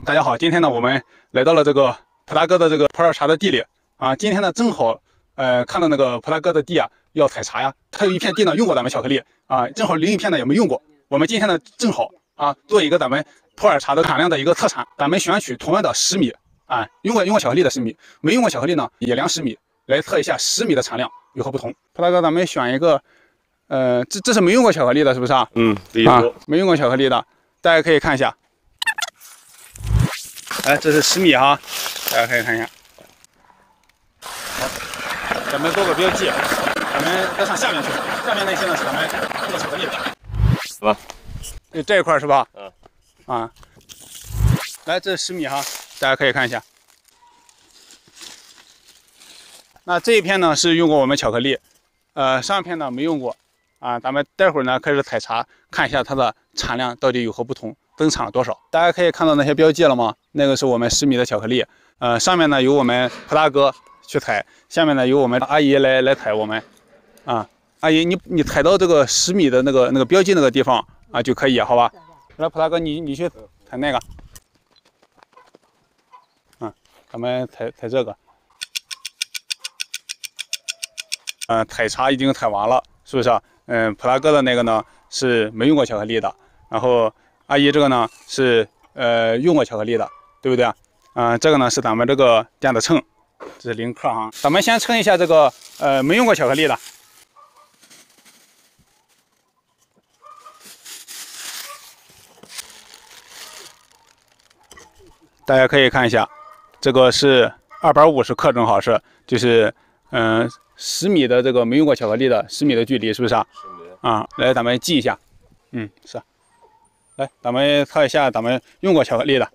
大家好，今天呢，我们来到了这个普大哥的这个普洱茶的地里啊。今天呢，正好看到那个普大哥的地啊要采茶呀，他有一片地呢用过咱们巧克力啊，正好另一片呢也没用过。我们今天呢正好啊做一个咱们普洱茶的产量的一个测产，咱们选取同样的10米啊，用过巧克力的10米，没用过巧克力呢也量10米，来测一下10米的产量有何不同。普大哥，咱们选一个这是没用过巧克力的，是不是啊？ 第一波没用过巧克力的，大家可以看一下。哎，这是10米哈，大家可以看一下。好，咱们做个标记，咱们再上下面去，下面那些呢是咱们用的巧克力的， 是吧？ 这一块是吧？ 嗯。 啊，来，这是10米哈，大家可以看一下。那这一片呢是用过我们巧克力，上一片呢没用过啊。咱们待会儿呢开始采茶，看一下它的产量到底有何不同。增产了多少？大家可以看到那些标记了吗？那个是我们10米的巧克力，上面呢由我们普大哥去采，下面呢由我们阿姨来采我们，啊，阿姨你采到这个10米的那个标记那个地方啊就可以，好吧？来，普大哥你去采那个，咱们采这个，采茶已经采完了，是不是啊？普大哥的那个呢是没用过巧克力的，然后。阿姨，这个呢是用过巧克力的，对不对？这个呢是咱们这个电子秤，这是0克哈。咱们先称一下这个没用过巧克力的，大家可以看一下，这个是250克，正好是就是10米的这个没用过巧克力的10米的距离，是不是啊？啊，来咱们记一下，是。来，咱们测一下咱们用过巧克力的，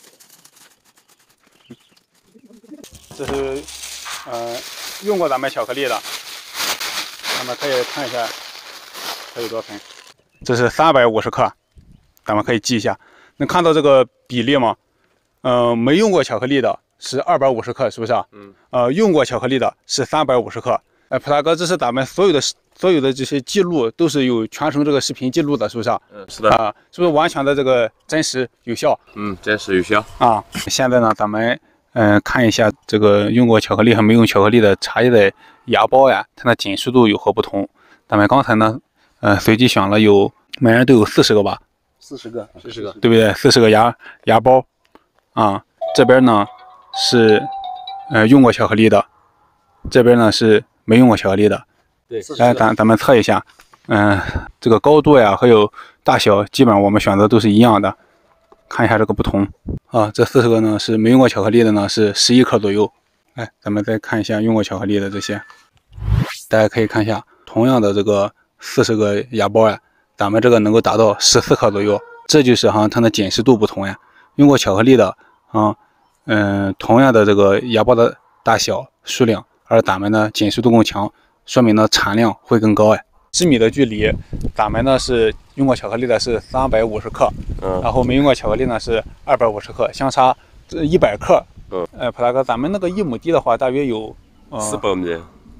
这是用过咱们巧克力的，咱们可以看一下它有多沉，这是350克，咱们可以记一下。能看到这个比例吗？没用过巧克力的是250克，是不是啊？用过巧克力的是350克。普大哥，这是咱们所有的这些记录都是有全程这个视频记录的，是不是啊？ 是的。 是不是完全的这个真实有效？ 真实有效。啊， 现在呢，咱们看一下这个用过巧克力和没用巧克力的茶叶的芽包呀，它的紧实度有何不同？咱们刚才呢，随机选了有每人都有40个吧？40个，对不对？40个芽包啊，这边呢是用过巧克力的，这边呢是没用过巧克力的。 对， 来，咱们测一下，这个高度呀，还有大小，基本上我们选择都是一样的。看一下这个不同啊，这40个呢是没用过巧克力的呢是11克左右。来，咱们再看一下用过巧克力的这些，大家可以看一下，同样的这个40个芽包呀，咱们这个能够达到14克左右，这就是它的紧实度不同呀。用过巧克力的同样的这个芽包的大小数量，而咱们呢紧实度更强。说明呢产量会更高10米的距离，咱们呢是用过巧克力的是350克，然后没用过巧克力呢是250克，相差100克。普大哥，咱们那个1亩地的话，大约有 400米。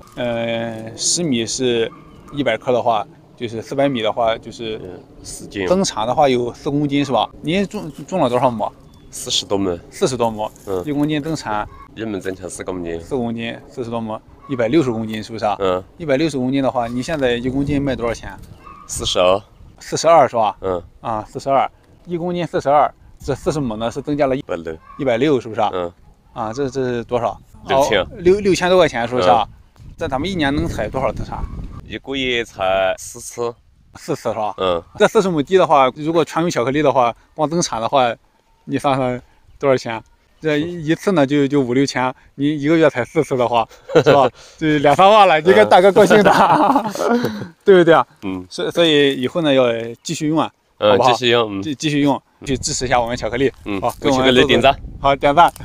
10米是100克的话，就是400米的话就是 4斤。 增产的话有4公斤是吧？您种了多少亩 ？40多亩。 40多亩。1公斤增产。 1亩增产4公斤。 4公斤，40多亩。160公斤是不是啊？160公斤的话，你现在1公斤卖多少钱 ？42。 42是吧？42，1公斤42，这40亩呢是增加了160是不是啊？这是多少？6000多块钱是不是啊？这咱们一年能采多少次茶 ？1个月采4次。 4次是吧？这40亩地的话，如果全用巧克力的话，光增产的话，你算算多少钱？这一次呢就5、6千，你1个月采4次的话，是吧？就2、3万了，你给大哥高兴的，对不对啊？所以以后呢要继续用好不好？继续用，去支持一下我们巧克力。好，给我们点赞。 好，点赞。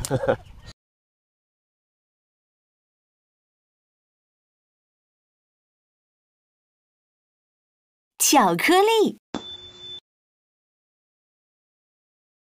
巧克力。